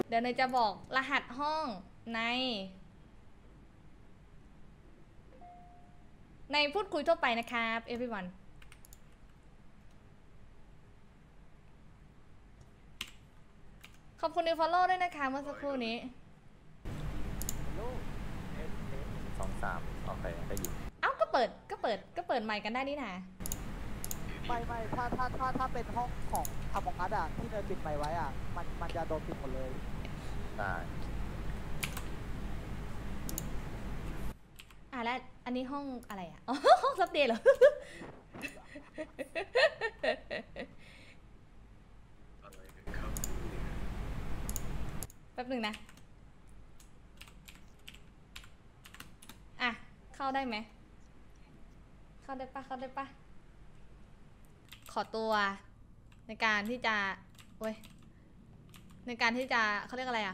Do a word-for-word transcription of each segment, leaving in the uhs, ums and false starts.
เดี๋ยวเนยจะบอกรหัสห้องในในพูดคุยทั่วไปนะครับ everyone ขอบคุณนิวฟอลโล่ด้วยนะคะเมื่อสักครู่นี้สองสามโอเคได้ยินเอ้าก็เปิดก็เปิดก็เปิดไมค์กันได้นี่นะไม่ไม่ถ้าถ้าถ้าถ้าเป็นห้องของอมองอัดอะที่เนยปิดไมค์ไว้อะมันมันจะโดนปิดหมดเลยได้อ่ะแล้วอันนี้ห้องอะไรอ่ะห้องซับเดย์เหรอแป๊บหนึ่งนะอ่ะเข้าได้ไหมเข้าได้ปะเข้าได้ปะขอตัวในการที่จะโอ้ยในการที่จะเขาเรียกอะไรอ่ะ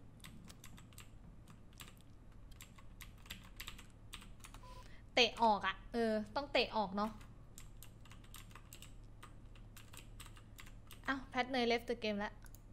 เตะออกอ่ะเออต้องเตะออกเนาะอ้าวแพทเนยเลฟต์เกมแล้ว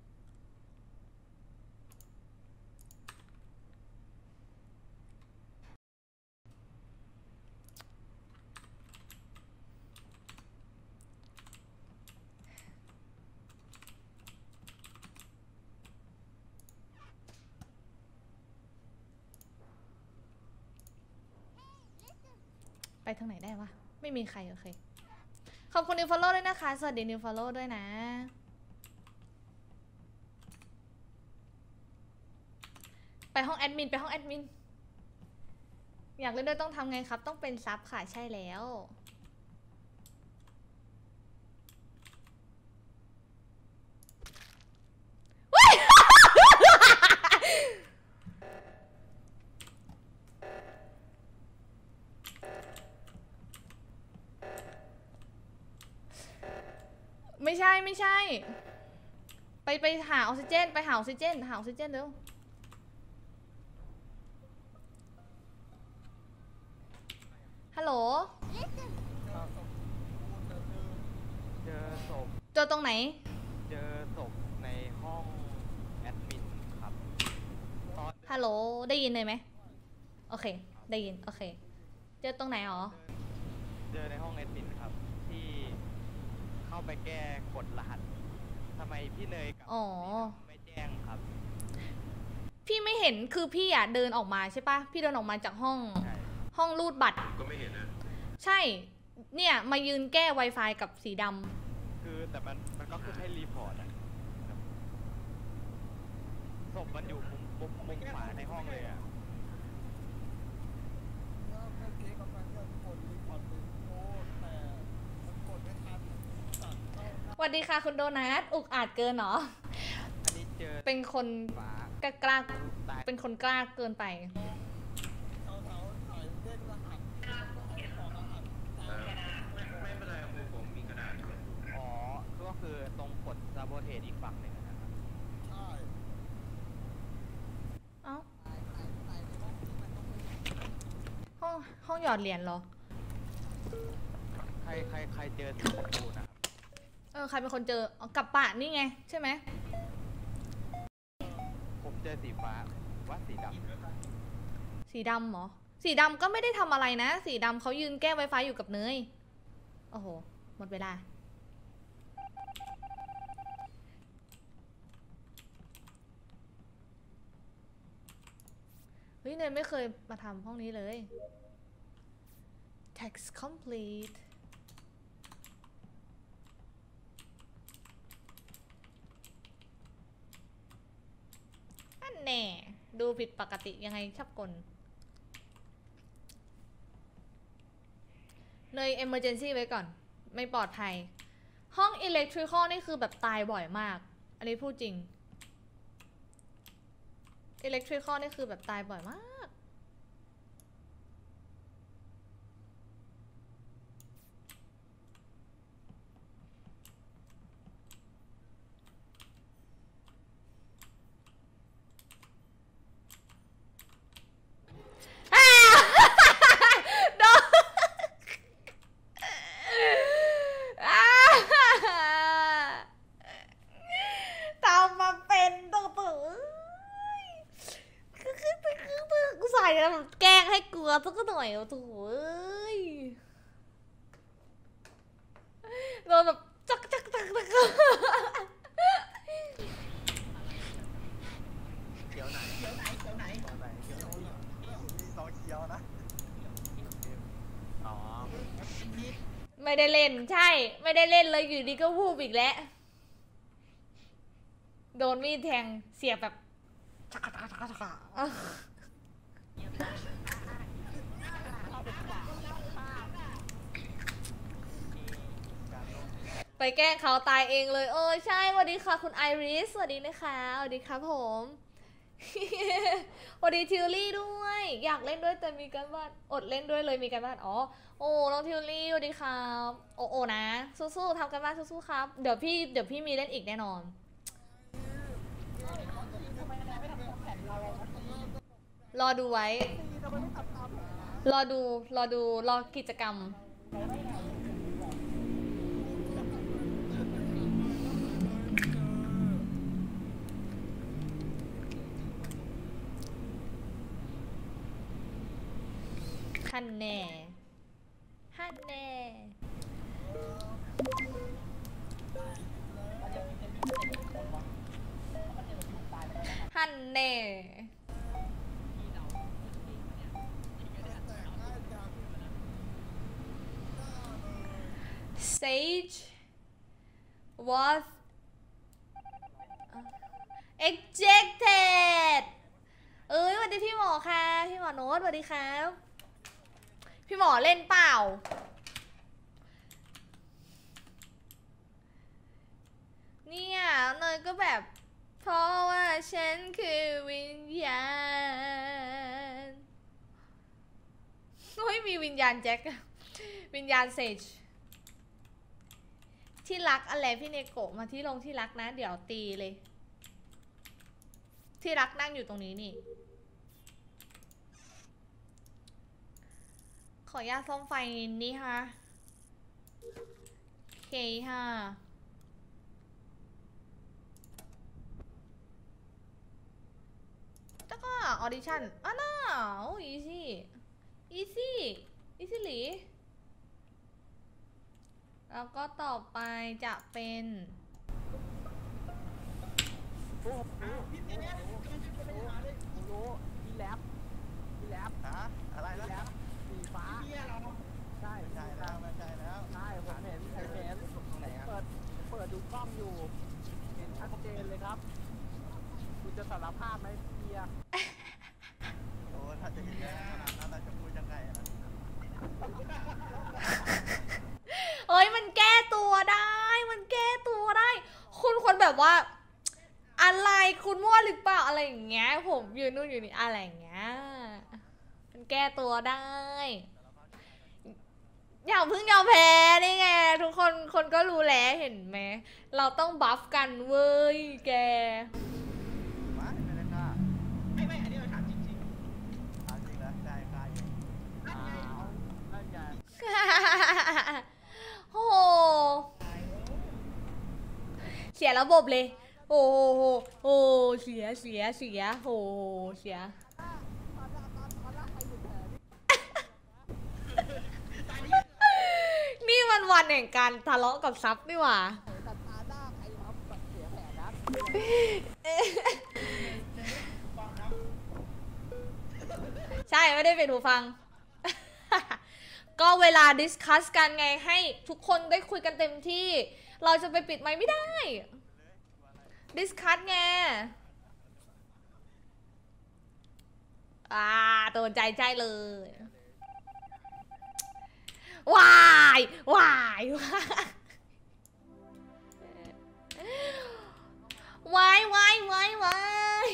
ไปทางไหนได้วะไม่มีใครโอเคขอบคุณนิวฟอลโล่ด้วยนะคะสวัสดีนิวฟอลโล่ด้วยนะไปห้องแอดมินไปห้องแอดมินอยากเล่นด้วยต้องทำไงครับต้องเป็นซับค่ะใช่แล้วไม่ใช่ไม่ใช่ไปไปหาออกซิเจนไปหาออกซิเจนหาออกซิเจนเร็วฮัลโหลเจอศพเจอตรงไหนเจอศพในห้องแอดมินครับฮัลโหลได้ยินเลยไหมโอเคได้ยินโอเคเจอตรงไหนหรอเจอในห้องแอดมินครับที่เข้าไปแก้กดรหัสทำไมพี่เนยกับไม่แจ้งครับพี่ไม่เห็นคือพี่อ่ะเดินออกมาใช่ปะพี่เดินออกมาจากห้องห้องรูดบัตรก็ไม่เห็นนะใช่เนี่ยมายืนแก้ Wi-Fi กับสีดำคือแต่มันมันก็คือให้รีพอร์ตอะศพมันอยู่มุมมุมมุมขวาในห้องเลยอะสวัสดีค่ะคุณโดนัทอุกอาจเกินเหรออันนี้เจอเป็นคนกล้ากล้าเป็นคนกล้าเกินไปไม่เป็นไรครับผมมีกระดาษอ๋อก็คือตรงกดซาโบเทสอีกฝั่งหนึ่งนะครับใช่เอ้าห้องห้องหยอดเหรียญเหรอใครใครใครเจอสีชมพูนะเออใครเป็นคนเจอกับปะนี่ไงใช่ไหมผมเจอสีฟ้าว่าสีดำสีดำเหรอสีดำก็ไม่ได้ทำอะไรนะสีดำเขายืนแก้ Wi-Fi อยู่กับเนยโอ้โหหมดเวลาเฮ้ยเนยไม่เคยมาทำห้องนี้เลย text completeแน่ดูผิดปกติยังไงชอบกลเนย emergency ไว้ก่อนไม่ปลอดภัยห้อง electrical นี่คือแบบตายบ่อยมากอันนี้พูดจริง electrical นี่คือแบบตายบ่อยมากทำมาเป็นตัวปือสักหน่อยโอ้โถเอ้ยโดนแบบจักจักจักจักเขียวไหนเขียวไหนเขียวไหนเขียวไหนเขียวไหนมีสองเขียวนะอ๋อไม่ได้เล่นใช่ ไม่ได้เล่นเลยอยู่ดีก็วูบอีกแล้ว โดนมีดแทงเสียบแบบชักชักชักชักไปแกล้งเขาตายเองเลยเออใช่สวัสดีค่ะคุณไอริสสวัสดีนะคะสวัสดีครับผม สวัสดีทิวลี่ด้วย อยากเล่นด้วยแต่มีการบ้านอดเล่นด้วยเลยมีการบ้านอ๋อโอ้น้องทิวลี่สวัสดีครับโอโอนะสู้ๆทำการบ้านสู้ๆครับเดี๋ยวพี่เดี๋ยวพี่มีเล่นอีกแน่นอนรอดูไว้ รอดู รอดู รอกิจกรรม ฮันแน่ ฮันแน่ ฮันแน่ Sage was ejected เอ้ยสวัสดีพี่หมอค่ะพี่หมอโน้ตสวัสดีครับพี่หมอเล่นเปล่าเนี่ยเนยก็แบบเพราะว่าฉันคือวิญญาณโอ้ยมีวิญญาณแจ็ควิญญาณเซจที่รักอะไรพี่เนโกะมาที่ลงที่รักนะเดี๋ยวตีเลยที่รักนั่งอยู่ตรงนี้นี่ขออนุญาตซ่อมไฟนี่ฮะโอเคฮะแล้วก็ออดิชั่นอ้าวน่าโอ้อีซี่อีซี่อีซี่หลีแล้วก็ต่อไปจะเป็นพี่แอฟรู้มีแลบมีแลบฮะอะไรนะแลบสีฟ้าใช่ใช่แล้วไม่ใช่แล้วใช่ผมเห็นผมเห็นตรงไหนครับเปิดเปิดดูกล้องอยู่เห็นชัดเจนเลยครับคุณจะสารภาพไหมเฮียโอ้ถ้าจะเห็นขนาดนั้นเราจะพูดยังไงล่ะเอ้ยมันแก้ตัวได้มันแก้ตัวได้ คุณคนแบบว่าอะไรคุณมั่วหรือเปล่าอะไรอย่างเงี้ยผมยืนนู่นอยู่นี่อะไรอย่างเงี้ยมันแก้ตัวได้อย่าเพิ่งยอมแพ้นี่ไงทุกคนคนก็รู้แล้วเห็นไหมเราต้องบัฟกันเว้ยแกไม่ไม่ได้ฆ่าไม่ไม่อันนี้เราถามจริงถามจริงนะใช่ฆ่าอยู่อ้าวนั่นไงโอ้โหเสียระบบเลย โอ้โหโอ้เสียเสียเสียโอ้เสีย นี่มันวันแห่งการทะเลาะกับซับนี่หว่าแต่ตาด้าใครทำแบบเสียแผลนะใช่ไม่ได้เป็นหูฟัง ก็เวลาดิสคัสกันไงให้ทุกคนได้คุยกันเต็มที่ เราจะไปปิดไมค์ไม่ได้ ดิสคัสไง อ่าโดนใจใจเลย วายวายวายวายวายวาย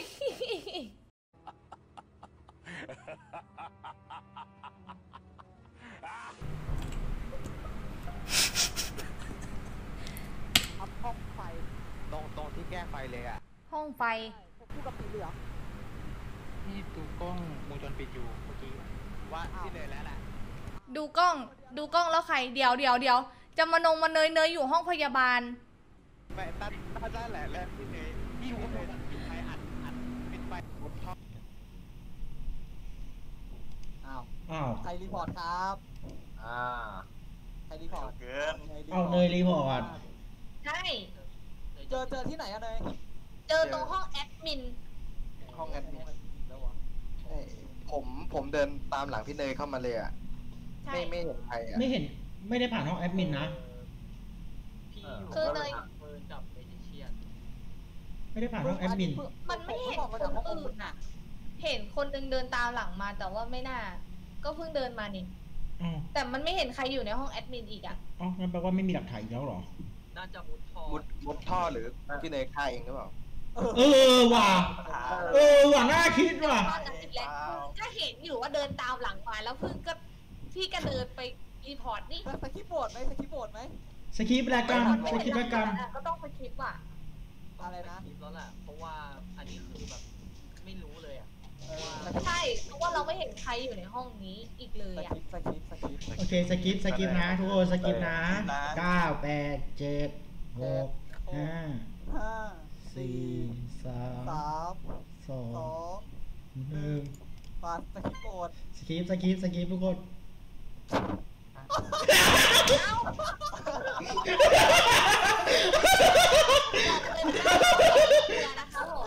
ทำห้องไฟตรงตรงที่แก้ไฟเลยอ่ะห้องไฟผมพูดกับปีเหลืองนี่ดูกล้องวงจรปิดอยู่เมื่อกี้ว่าที่เลยแล้วแหละดูกล้อง ดูกล้องแล้วใคร เดี๋ยวเดี๋ยวเดี๋ยวจะมานงมาเนยเนยอยู่ห้องพยาบาลไม่ตั้งตั้งได้แหละแล้วที่เลยที่เลยปิดไฟอัดอัดปิดไฟบนท่ออ้าวอ้าวใครรีพอร์ตครับอ่าใครรีพอร์ตเกินเอาเนยรีพอร์ตใช่เจอเจอที่ไหนอะเนยเจอตรงห้องแอดมินห้องแอดมินแล้ววะใช่ผมผมเดินตามหลังพี่เนยเข้ามาเลยอ่ะใช่ไม่ไม่เห็นใครอ่ะไม่เห็นไม่ได้ผ่านห้องแอดมินนะพี่อยู่คือเนยเฟิร์นกับเมจิเชียนไม่ได้ผ่านห้องแอดมินมันไม่เห็นผมคก็นบอกว่าจากห้องอื่นอ่ะ เห็นคนหนึงเดินตามหลังมาแต่ว่าไม่น่า ก็เพิ่งเดินมานี่อ๋อแต่มันไม่เห็นใครอยู่ในห้องแอดมินอีกอ่ะอ๋องั้นแปลว่าไม่มีหลักฐานอีกแล้วเหรอน่าจะมุดทอมุดมุดท่อหรือพี่เนยฆ่าเองหรือเปล่าเออว่ะ เออว่ะน่าคิดว่ะตอนนั้นอีกแล้วก็เห็นอยู่ว่าเดินตามหลังมาแล้วเพิ่งก็พี่ก็เดินไปรีพอร์ตนี่สกิปโบดไหมสกิปโบดไหมสคริปต์รายการสคริปต์รายการก็ต้องไปคลิปอ่ะอะไรนะคลิปแล้วแหละ เพราะว่าอันนี้คือแบบไม่รู้เลยอ่ะเออใช่เพราะว่าเราไม่เห็นใครอยู่ในห้องนี้อีกเลสยอ่ะกิปสกิปสกิปโอเคสคริปต์สคริปต์นะทุกคนสคริปต์นะเก้าแปดเจ็ดหกห้าห้าสี่สามสามสอสอง งหนึ่งมาสกิปโบดสคริปต์สคริปต์สคริปต์ทุกคนนะคะผม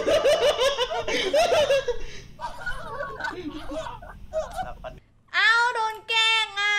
อ้าวโดนแกล้งอ่ะ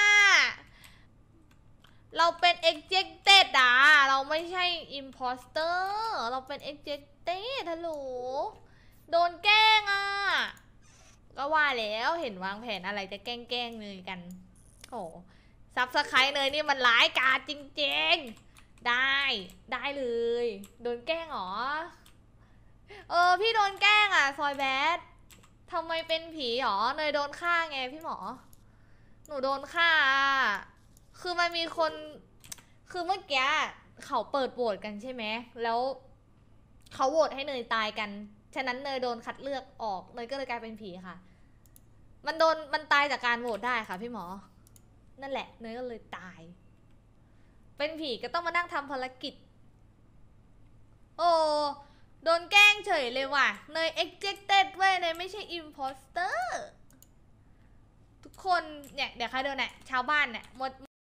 เราเป็น ejected อ่ะ เราไม่ใช่ imposter เราเป็น ejected ฮัลโหลโดนแกล้งอ่ะ ก็ว่าแล้วเห็นวางแผนอะไรจะแกล้งแกล้งเนยกันโอ้ซับสไครต์เนยนี่มันร้ายกาจจริงๆ ได้ได้เลย โดนแกล้งเหรอ เออพี่โดนแกล้งอ่ะซอยแบดทำไมเป็นผีหรอเนยโดนฆ่าไงพี่หมอ หนูโดนฆ่าอ่ะคือมันมีคน คือเมื่อกี้เขาเปิดโหวตกันใช่ไหมแล้วเขาโหวตให้เนยตายกัน ฉะนั้นเนยโดนคัดเลือกออกเนยก็เลยกลายเป็นผีค่ะ มันโดนมันตายจากการโหวตได้ค่ะพี่หมอ นั่นแหละเนยก็เลยตาย เป็นผีก็ต้องมานั่งทำภารกิจ โอ้โดนแกล้งเฉยเลยว่ะเนย ejected เว้ยเนยไม่ใช่ imposter ทุกคนเนี่ยเดี๋ยวใครโดนเนี่ยชาวบ้านเนี่ยหมด